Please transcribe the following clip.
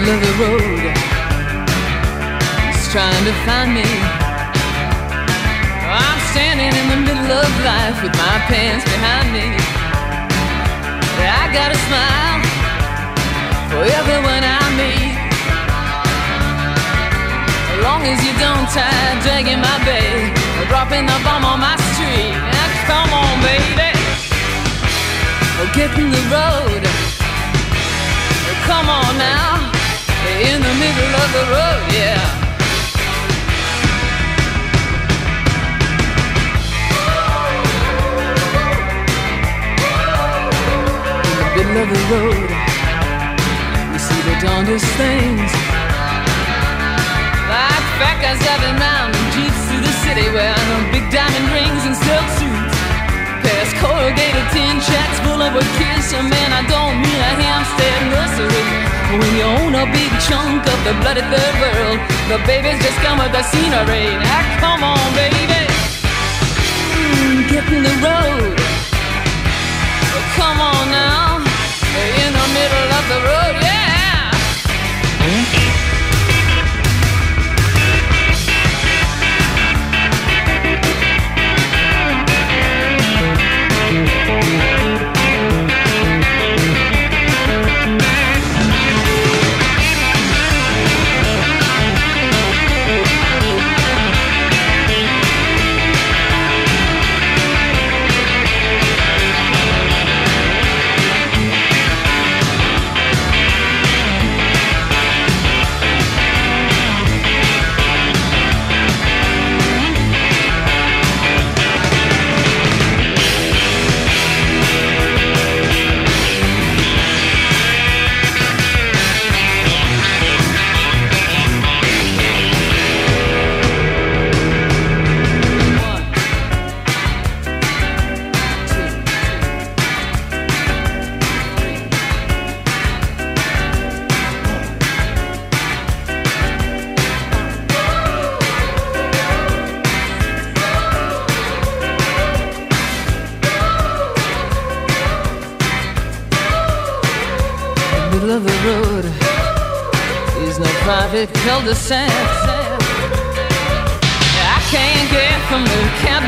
middle of the road. He's trying to find me. I'm standing in the middle of life with my pants behind me. I got a smile for everyone I meet. As long as you don't try dragging my bag or dropping the bomb on my street. Now come on, baby, oh, get in the road. Oh, come on now, in the middle of the road, yeah. Middle of the road, you see the darndest things, like fat guys driving round in jeeps through the city, wearing them big diamond rings and silk suits, past corrugated tin shacks full of kids. So man, I don't mean a Hampstead nursery. When you own a big chunk of the bloody third world, the babies just come with the scenery. Now come on, baby, get in the road. Oh, come on now, in the middle of the road, yeah. Middle of the road is no private cul-de-sac. I can't get from the camp